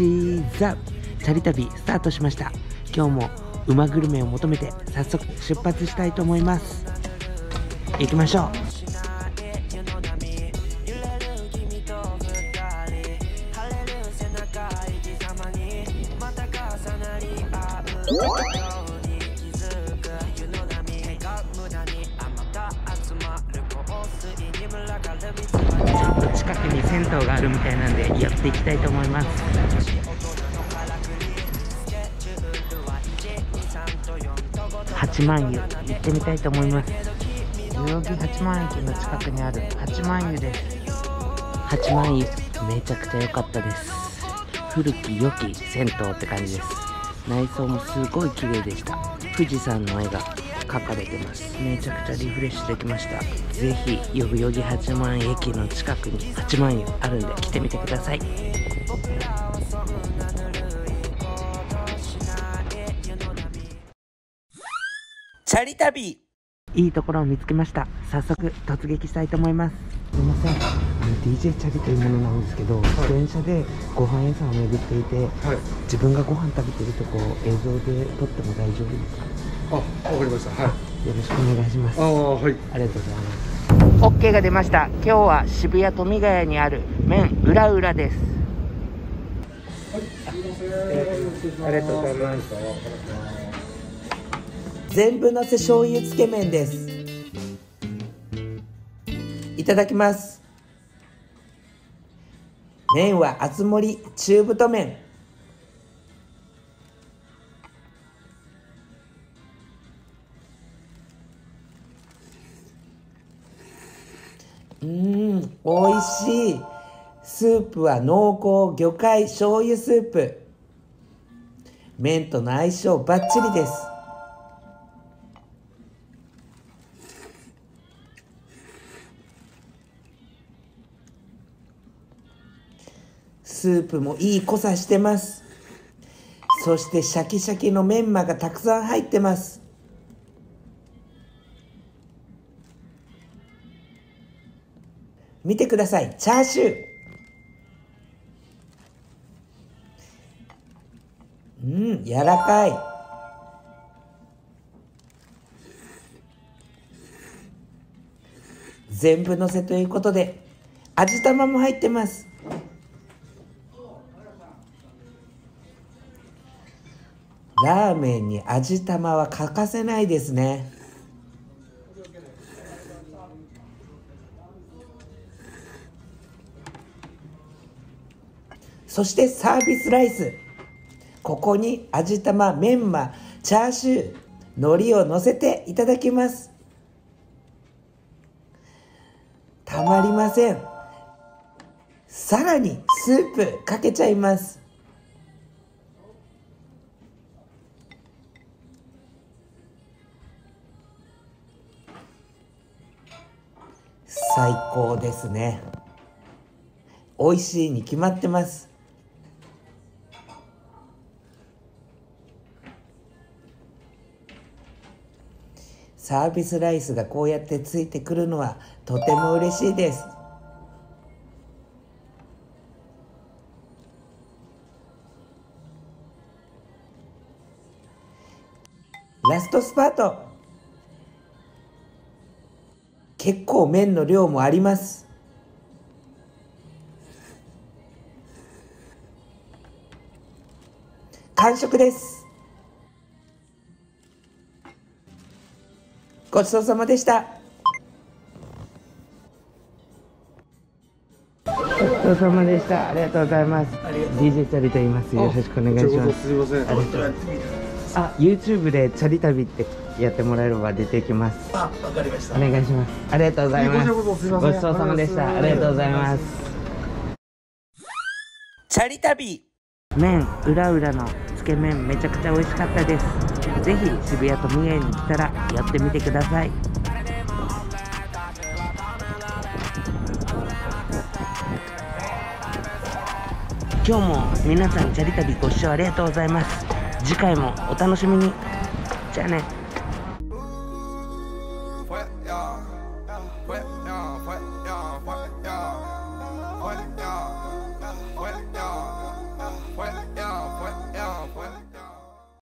チザチャリ旅スタートしました。今日も馬グルメを求めて早速出発したいと思います。行きましょう。ちょっと近くに銭湯があるみたいなんでやっていきたいと思います。八幡湯行ってみたいと思います。代々木八幡駅の近くにある八幡湯です。八幡湯めちゃくちゃ良かったです。古き良き銭湯って感じです。内装もすごい綺麗でした。富士山の絵が描かれてます。めちゃくちゃリフレッシュできました。ぜひ代々木八幡駅の近くに八幡湯あるんで来てみてください。チャリ旅、いいところを見つけました。早速突撃したいと思います。すいません、DJ チャリというものなんですけど、自転車でご飯屋さんを巡っていて、自分がご飯食べてるとこ映像で撮っても大丈夫ですか？ あ、わかりました。はい。 よろしくお願いします。 はい。 ありがとうございます。OK が出ました。今日は渋谷富ヶ谷にある麺裏裏です。 はい、すいません。 ありがとうございます。全部のせ醤油つけ麺です。いただきます。麺は厚盛り中太麺。美味しい。スープは濃厚魚介醤油スープ。麺との相性バッチリです。スープもいい濃さしてます。そしてシャキシャキのメンマがたくさん入ってます。見てください、チャーシュー。柔らかい。全部のせということで味玉も入ってます。ラーメンに味玉は欠かせないですね。そしてサービスライス。ここに味玉、メンマ、チャーシュー、海苔を乗せていただきます。たまりません。さらにスープかけちゃいます。最高ですね。美味しいに決まってます。サービスライスがこうやってついてくるのはとても嬉しいです。ラストスパート。結構麺の量もあります。完食です。ごちそうさまでした。ごちそうさまでした。ありがとうございます。DJ チャリと言います。よろしくお願いします。 すいません。 YouTube でチャリ旅ってやってもらえれば出てきます。 わかりました。 お願いします。ありがとうございます。 ごちそうさまでした。ありがとうございます。チャリ旅。麺裏裏のつけ麺めちゃくちゃ美味しかったです。ぜひ渋谷富ヶ谷に来たら寄ってみてください。今日も皆さんチャリ旅ご視聴ありがとうございます。次回もお楽しみに。じゃあね。 Fue, yeah, yeah, fue, yeah, fue, yeah, fue, yeah.